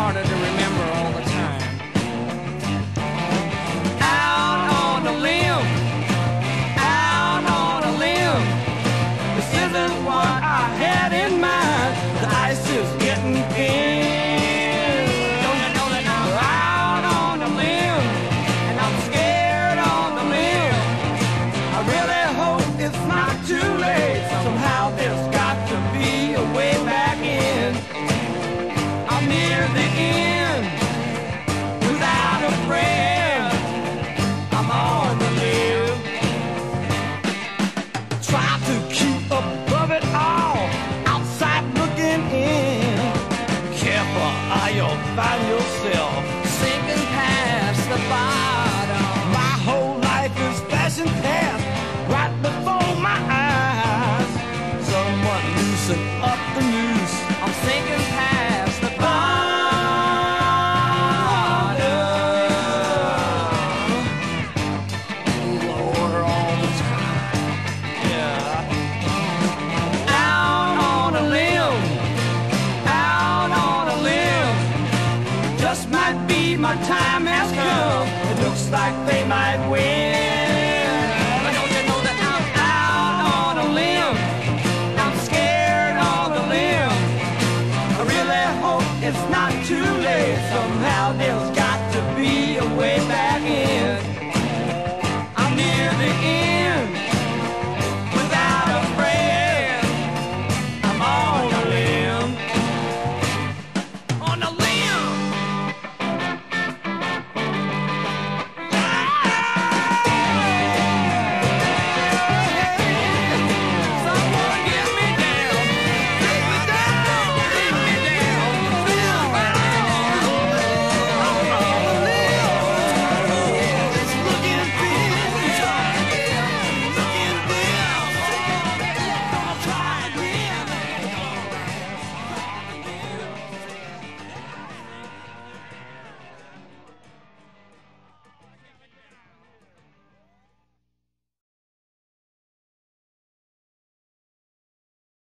harder to remember all the time. Out on a limb, out on a limb. This isn't what I had in mind. The ice is getting thin. Don't you know that I'm out on a limb, and I'm scared on the limb. I really hope it's not too late. Somehow there's got to be a way back in. I'm near the end, without a friend. I'm on the limb. Try to keep above it all, outside looking in. Careful or you'll find yourself sinking past the bottom. My whole life is flashing past right before my eyes. Someone loosen up the noose. I'm sinking past the bottom. Lower all the time. Yeah. Out on a limb, out on a limb. Just might be my time has come. It looks like they might win. But don't you know that I'm out on a limb? I'm scared on the limb. I really hope it's not too late. Somehow there's